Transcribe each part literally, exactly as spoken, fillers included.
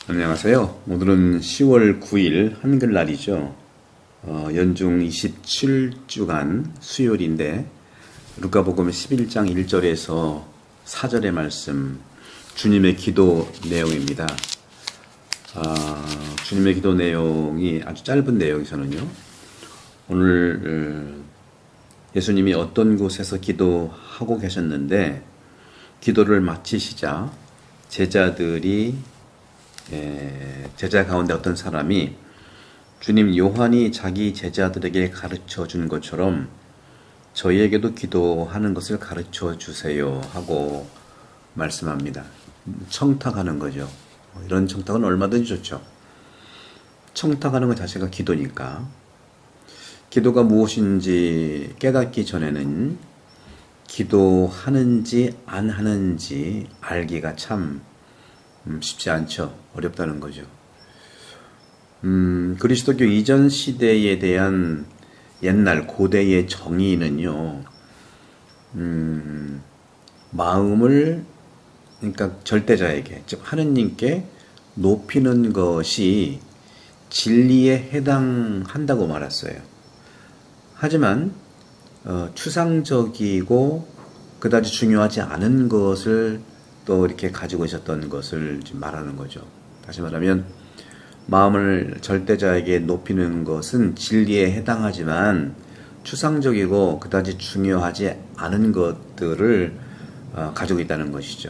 안녕하세요. 오늘은 시월 구일 한글날이죠. 어, 연중 이십칠 주간 수요일인데 루카복음 십일장 일절에서 사절의 말씀, 주님의 기도 내용입니다. 아, 주님의 기도 내용이 아주 짧은 내용에서는요. 오늘 예수님이 어떤 곳에서 기도하고 계셨는데 기도를 마치시자 제자들이 예, 제자 가운데 어떤 사람이 주님, 요한이 자기 제자들에게 가르쳐 준 것처럼 저희에게도 기도하는 것을 가르쳐 주세요 하고 말씀합니다. 청탁하는 거죠. 이런 청탁은 얼마든지 좋죠. 청탁하는 것 자체가 기도니까. 기도가 무엇인지 깨닫기 전에는 기도하는지 안 하는지 알기가 참 쉽지 않죠. 어렵다는 거죠. 음, 그리스도교 이전 시대에 대한 옛날 고대의 정의는요, 음, 마음을, 그러니까 절대자에게, 즉, 하느님께 높이는 것이 진리에 해당한다고 말했어요. 하지만, 어, 추상적이고 그다지 중요하지 않은 것을 또 이렇게 가지고 있었던 것을 말하는 거죠. 다시 말하면 마음을 절대자에게 높이는 것은 진리에 해당하지만 추상적이고 그다지 중요하지 않은 것들을 가지고 있다는 것이죠.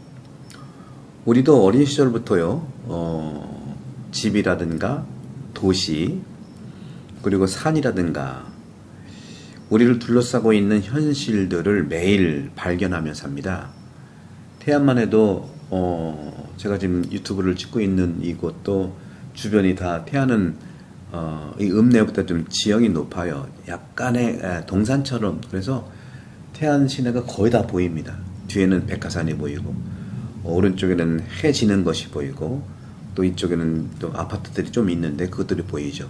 우리도 어린 시절부터요, 어, 집이라든가 도시 그리고 산이라든가 우리를 둘러싸고 있는 현실들을 매일 발견하며 삽니다. 태안만 해도 어, 제가 지금 유튜브를 찍고 있는 이곳도 주변이 다 태안은 어, 이 읍내부터 좀 지형이 높아요. 약간의 에, 동산처럼. 그래서 태안 시내가 거의 다 보입니다. 뒤에는 백화산이 보이고 어, 오른쪽에는 해 지는 것이 보이고 또 이쪽에는 또 아파트들이 좀 있는데 그것들이 보이죠.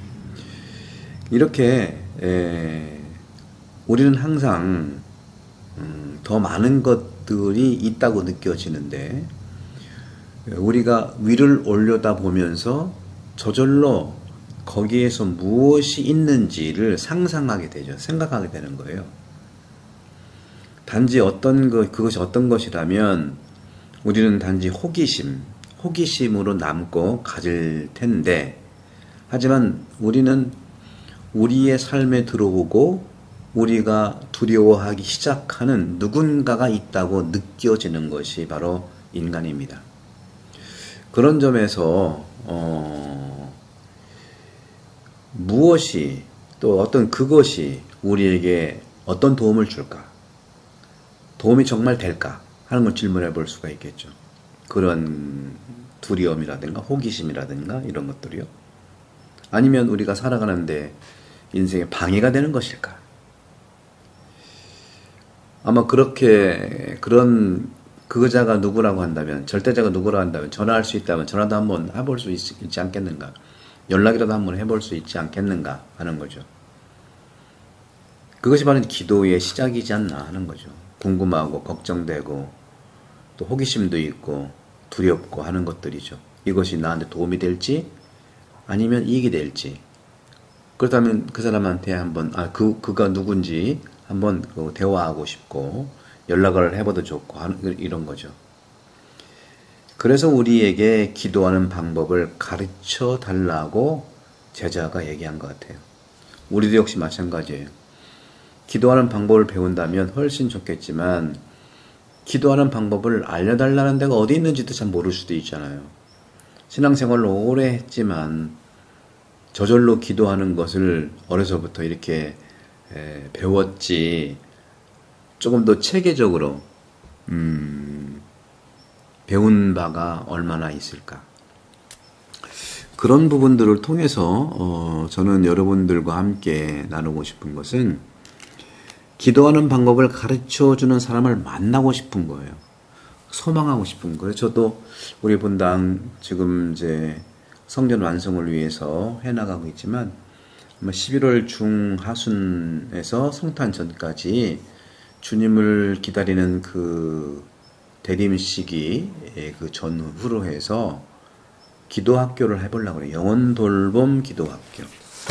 이렇게 에, 우리는 항상 음, 더 많은 것 들이 있다고 느껴지는데 우리가 위를 올려다 보면서 저절로 거기에서 무엇이 있는지를 상상하게 되죠. 생각하게 되는 거예요. 단지 어떤 것, 그것이 어떤 것이라면 우리는 단지 호기심, 호기심으로 남고 가질 텐데 하지만 우리는 우리의 삶에 들어오고 우리가 두려워하기 시작하는 누군가가 있다고 느껴지는 것이 바로 인간입니다. 그런 점에서 어, 무엇이 또 어떤 그것이 우리에게 어떤 도움을 줄까? 도움이 정말 될까? 하는 걸 질문해 볼 수가 있겠죠. 그런 두려움이라든가 호기심이라든가 이런 것들이요. 아니면 우리가 살아가는데 인생에 방해가 되는 것일까? 아마 그렇게 그런 그자가 누구라고 한다면 절대자가 누구라고 한다면 전화할 수 있다면 전화도 한번 해볼 수 있, 있지 않겠는가, 연락이라도 한번 해볼 수 있지 않겠는가 하는 거죠. 그것이 바로 기도의 시작이지 않나 하는 거죠. 궁금하고 걱정되고 또 호기심도 있고 두렵고 하는 것들이죠. 이것이 나한테 도움이 될지 아니면 이익이 될지, 그렇다면 그 사람한테 한번 아, 그, 그가 누군지 한번 대화하고 싶고 연락을 해봐도 좋고 하는 이런 거죠. 그래서 우리에게 기도하는 방법을 가르쳐 달라고 제자가 얘기한 것 같아요. 우리도 역시 마찬가지예요. 기도하는 방법을 배운다면 훨씬 좋겠지만 기도하는 방법을 알려달라는 데가 어디 있는지도 잘 모를 수도 있잖아요. 신앙생활을 오래 했지만 저절로 기도하는 것을 어려서부터 이렇게 에, 배웠지 조금 더 체계적으로 음, 배운 바가 얼마나 있을까. 그런 부분들을 통해서 어, 저는 여러분들과 함께 나누고 싶은 것은 기도하는 방법을 가르쳐주는 사람을 만나고 싶은 거예요. 소망하고 싶은 거예요. 저도 우리 본당 지금 이제 성전 완성을 위해서 해나가고 있지만 십일월 중하순에서 성탄 전까지 주님을 기다리는 그 대림 시기의 그 전후로 해서 기도학교를 해보려고 그래요. 영혼돌봄 기도학교.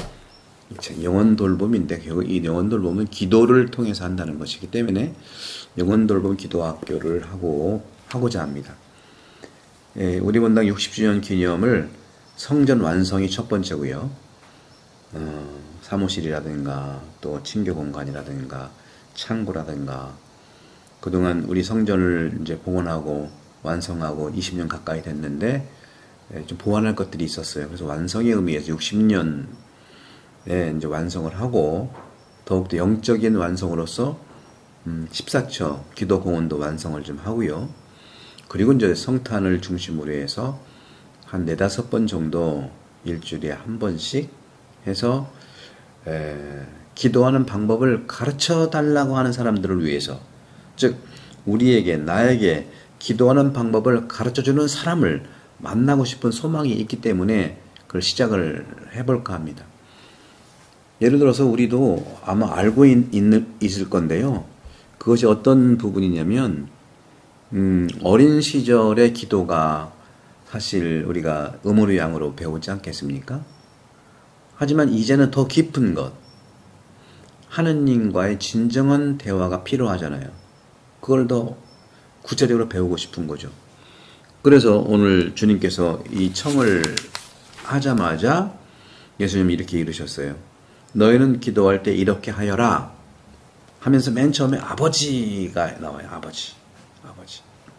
영혼돌봄인데 이 영혼돌봄은 기도를 통해서 한다는 것이기 때문에 영혼돌봄 기도학교를 하고 하고자 합니다. 예, 우리 본당 육십 주년 기념을 성전 완성이 첫 번째고요. 어, 사무실이라든가 또 친교 공간이라든가 창고라든가 그동안 우리 성전을 이제 봉헌하고 완성하고 이십 년 가까이 됐는데 예, 좀 보완할 것들이 있었어요. 그래서 완성의 의미에서 육십 년에 이제 완성을 하고 더욱더 영적인 완성으로서 음, 십사 처 기도 공헌도 완성을 좀 하고요. 그리고 이제 성탄을 중심으로 해서 한 네다섯 번 정도 일주일에 한 번씩 해서 에, 기도하는 방법을 가르쳐 달라고 하는 사람들을 위해서, 즉 우리에게 나에게 기도하는 방법을 가르쳐주는 사람을 만나고 싶은 소망이 있기 때문에 그걸 시작을 해볼까 합니다. 예를 들어서 우리도 아마 알고 있, 있, 있을 건데요. 그것이 어떤 부분이냐면 음, 어린 시절의 기도가 사실 우리가 음으로 양으로 배우지 않겠습니까? 하지만 이제는 더 깊은 것, 하느님과의 진정한 대화가 필요하잖아요. 그걸 더 구체적으로 배우고 싶은 거죠. 그래서 오늘 주님께서 이 청을 하자마자 예수님이 이렇게 이르셨어요. 너희는 기도할 때 이렇게 하여라 하면서 맨 처음에 아버지가 나와요. 아버지. 아버지.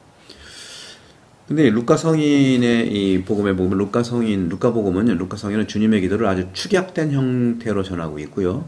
근데 루카 성인의 이 복음에 보면 루카 성인, 루카 복음은 루카 성인은 주님의 기도를 아주 축약된 형태로 전하고 있고요.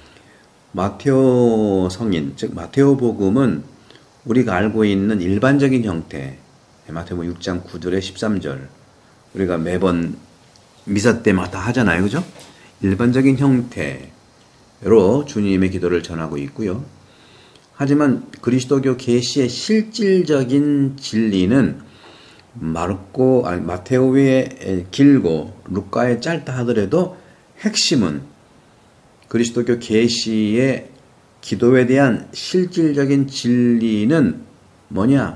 마테오 성인, 즉 마테오 복음은 우리가 알고 있는 일반적인 형태, 마태복음 육 장 구 절에 십삼 절, 우리가 매번 미사 때마다 하잖아요. 그죠? 일반적인 형태로 주님의 기도를 전하고 있고요. 하지만 그리스도교 계시의 실질적인 진리는 마르코, 아니, 마테오의 길고 루카의 짧다 하더라도 핵심은 그리스도교 계시의 기도에 대한 실질적인 진리는 뭐냐?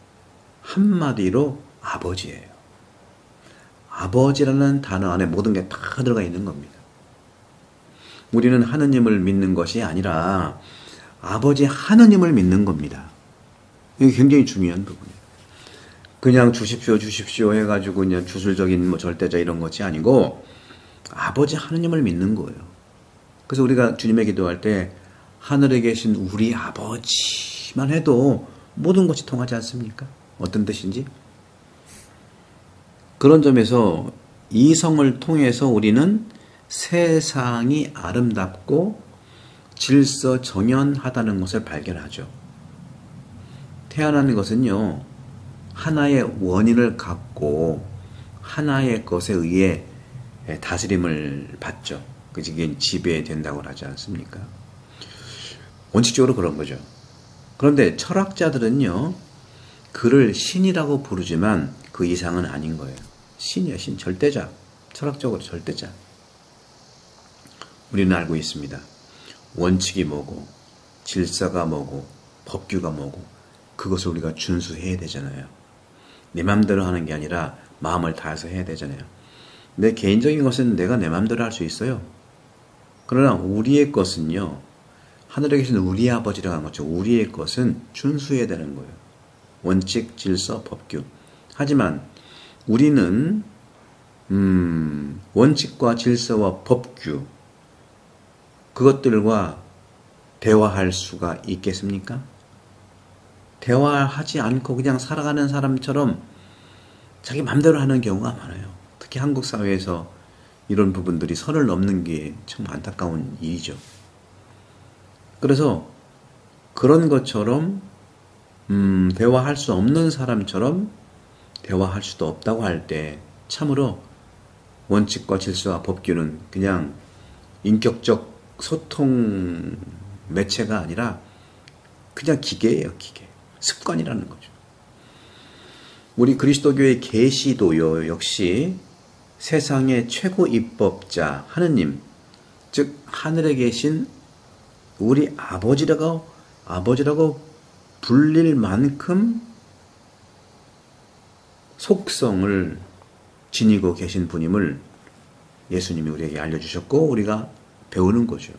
한마디로 아버지예요. 아버지라는 단어 안에 모든 게 다 들어가 있는 겁니다. 우리는 하느님을 믿는 것이 아니라 아버지 하느님을 믿는 겁니다. 이게 굉장히 중요한 부분이에요. 그냥 주십시오 주십시오 해가지고 그냥 주술적인 뭐 절대자 이런 것이 아니고 아버지 하느님을 믿는 거예요. 그래서 우리가 주님의 기도할 때 하늘에 계신 우리 아버지만 해도 모든 것이 통하지 않습니까? 어떤 뜻인지? 그런 점에서 이 성을 통해서 우리는 세상이 아름답고 질서 정연하다는 것을 발견하죠. 태어나는 것은요, 하나의 원인을 갖고 하나의 것에 의해 다스림을 받죠. 그게 지배된다고 하지 않습니까? 원칙적으로 그런 거죠. 그런데 철학자들은요, 그를 신이라고 부르지만 그 이상은 아닌 거예요. 신이야, 신. 절대자. 철학적으로 절대자. 우리는 알고 있습니다. 원칙이 뭐고, 질서가 뭐고, 법규가 뭐고, 그것을 우리가 준수해야 되잖아요. 내 맘대로 하는 게 아니라 마음을 다해서 해야 되잖아요. 내 개인적인 것은 내가 내 맘대로 할 수 있어요. 그러나 우리의 것은요, 하늘에 계신 우리 아버지라고 하는 것처럼 우리의 것은 준수해야 되는 거예요. 원칙, 질서, 법규. 하지만 우리는 음, 원칙과 질서와 법규, 그것들과 대화할 수가 있겠습니까? 대화하지 않고 그냥 살아가는 사람처럼 자기 맘대로 하는 경우가 많아요. 특히 한국 사회에서 이런 부분들이 선을 넘는 게 참 안타까운 일이죠. 그래서 그런 것처럼 음, 대화할 수 없는 사람처럼 대화할 수도 없다고 할 때 참으로 원칙과 질서와 법규는 그냥 인격적 소통 매체가 아니라 그냥 기계예요, 기계. 습관이라는 거죠. 우리 그리스도교의 계시도요, 역시 세상의 최고 입법자 하느님, 즉 하늘에 계신 우리 아버지라고 아버지라고 불릴 만큼 속성을 지니고 계신 분임을 예수님이 우리에게 알려주셨고 우리가 배우는 거죠.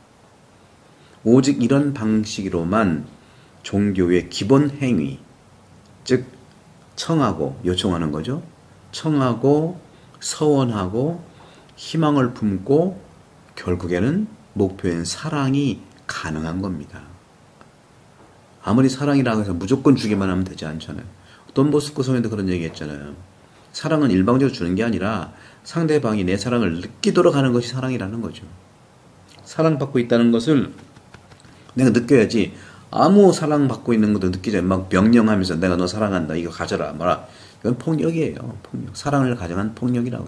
오직 이런 방식으로만 종교의 기본 행위, 즉 청하고 요청하는 거죠. 청하고 서원하고 희망을 품고 결국에는 목표인 사랑이 가능한 겁니다. 아무리 사랑이라고 해서 무조건 주기만 하면 되지 않잖아요. 돈보스코 성에도 그런 얘기 했잖아요. 사랑은 일방적으로 주는 게 아니라 상대방이 내 사랑을 느끼도록 하는 것이 사랑이라는 거죠. 사랑받고 있다는 것을 내가 느껴야지. 아무 사랑받고 있는 것도 느끼지 않아요. 막 명령하면서 내가 너 사랑한다. 이거 가져라. 뭐라. 이건 폭력이에요. 폭력. 사랑을 가정한 폭력이라고요.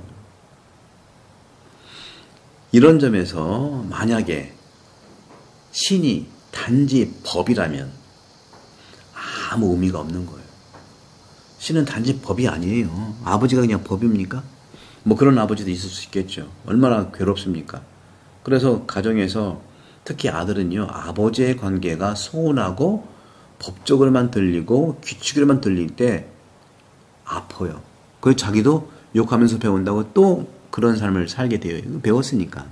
이런 점에서 만약에 신이 단지 법이라면 아무 의미가 없는 거예요. 신은 단지 법이 아니에요. 아버지가 그냥 법입니까? 뭐 그런 아버지도 있을 수 있겠죠. 얼마나 괴롭습니까? 그래서 가정에서 특히 아들은요, 아버지의 관계가 소원하고 법적으로만 들리고 규칙으로만 들릴 때 아파요. 그래서 자기도 욕하면서 배운다고 또 그런 삶을 살게 돼요. 배웠으니까.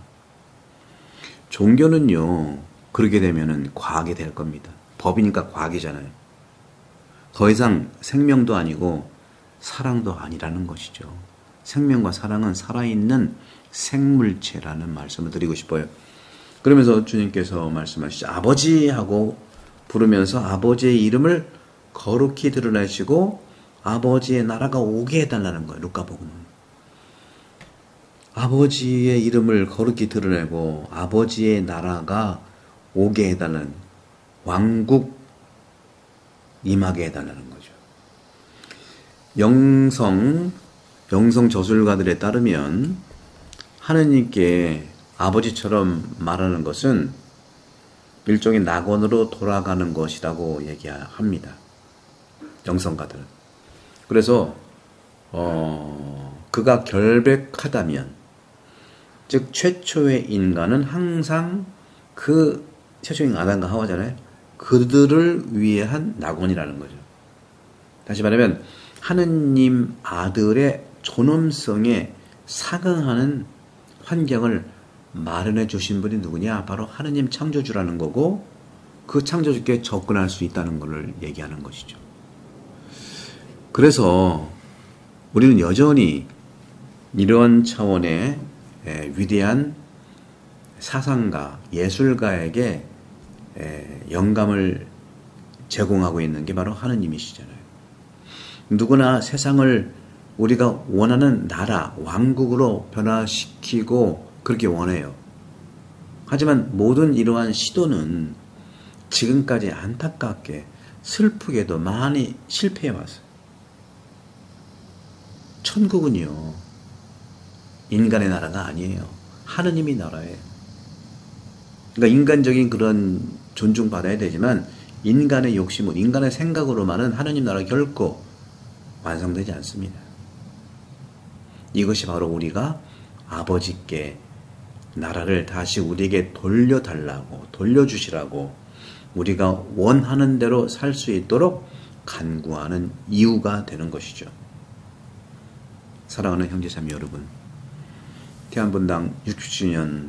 종교는요, 그렇게 되면은 과학이 될 겁니다. 법이니까 과학이잖아요. 더 이상 생명도 아니고 사랑도 아니라는 것이죠. 생명과 사랑은 살아있는 생물체라는 말씀을 드리고 싶어요. 그러면서 주님께서 말씀하시죠. 아버지하고 부르면서 아버지의 이름을 거룩히 드러내시고 아버지의 나라가 오게 해달라는 거예요. 루카복음은. 아버지의 이름을 거룩히 드러내고 아버지의 나라가 오게 해달라는, 왕국 임하게 해달라는 거죠. 영성, 영성 저술가들에 따르면 하느님께 아버지처럼 말하는 것은 일종의 낙원으로 돌아가는 것이라고 얘기합니다. 영성가들은. 그래서 어, 그가 결백하다면, 즉 최초의 인간은 항상 그 최초인 아담과 하와잖아요. 그들을 위해 한 낙원이라는 거죠. 다시 말하면 하느님 아들의 존엄성에 상응하는 환경을 마련해 주신 분이 누구냐? 바로 하느님 창조주라는 거고, 그 창조주께 접근할 수 있다는 것을 얘기하는 것이죠. 그래서 우리는 여전히 이런 차원의 위대한 사상가, 예술가에게 영감을 제공하고 있는 게 바로 하느님이시잖아요. 누구나 세상을 우리가 원하는 나라, 왕국으로 변화시키고 그렇게 원해요. 하지만 모든 이러한 시도는 지금까지 안타깝게 슬프게도 많이 실패해 왔어요. 천국은요, 인간의 나라가 아니에요. 하느님이 나라예요. 그러니까 인간적인 그런 존중받아야 되지만 인간의 욕심은, 인간의 생각으로만은 하느님 나라가 결코 완성되지 않습니다. 이것이 바로 우리가 아버지께 나라를 다시 우리에게 돌려달라고, 돌려주시라고, 우리가 원하는 대로 살 수 있도록 간구하는 이유가 되는 것이죠. 사랑하는 형제자매 여러분, 대한분당 육십 주년,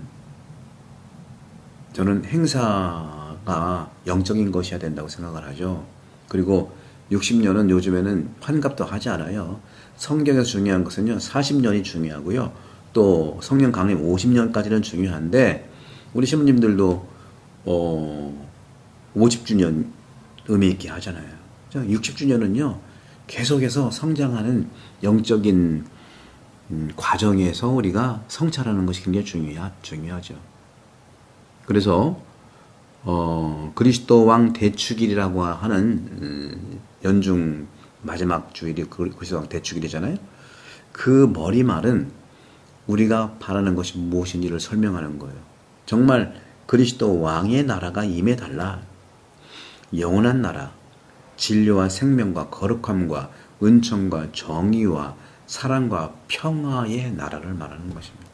저는 행사가 영적인 것이어야 된다고 생각을 하죠. 그리고 육십 년은 요즘에는 환갑도 하지 않아요. 성경에서 중요한 것은요, 사십 년이 중요하고요, 또 성령 강림 오십 년까지는 중요한데, 우리 신부님들도 어, 오십 주년 의미 있게 하잖아요. 육십 주년은요 계속해서 성장하는 영적인 음, 과정에서 우리가 성찰하는 것이 굉장히 중요하, 중요하죠. 그래서 어, 그리스도 왕 대축일이라고 하는 음, 연중 마지막 주일이 그리스도 왕 대축일이잖아요. 그 머리말은 우리가 바라는 것이 무엇인지를 설명하는 거예요. 정말 그리스도 왕의 나라가 임해달라. 영원한 나라, 진료와 생명과 거룩함과 은총과 정의와 사랑과 평화의 나라를 말하는 것입니다.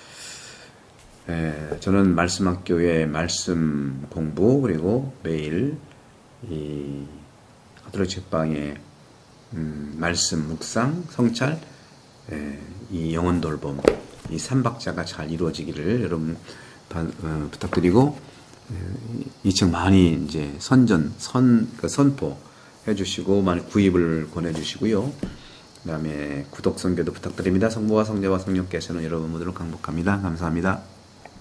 에, 저는 말씀학교의 말씀 공부, 그리고 매일 이 가톨릭 책방의 음, 말씀 묵상, 성찰, 예, 이 영혼 돌봄, 이 삼박자가 잘 이루어지기를 여러분 바, 어, 부탁드리고 이 책 많이 이제 선전, 선, 그 선포 해주시고 많이 구입을 권해주시고요. 그 다음에 구독, 선교도 부탁드립니다. 성부와 성자와 성령께서는 여러분 모두를 강복합니다. 감사합니다.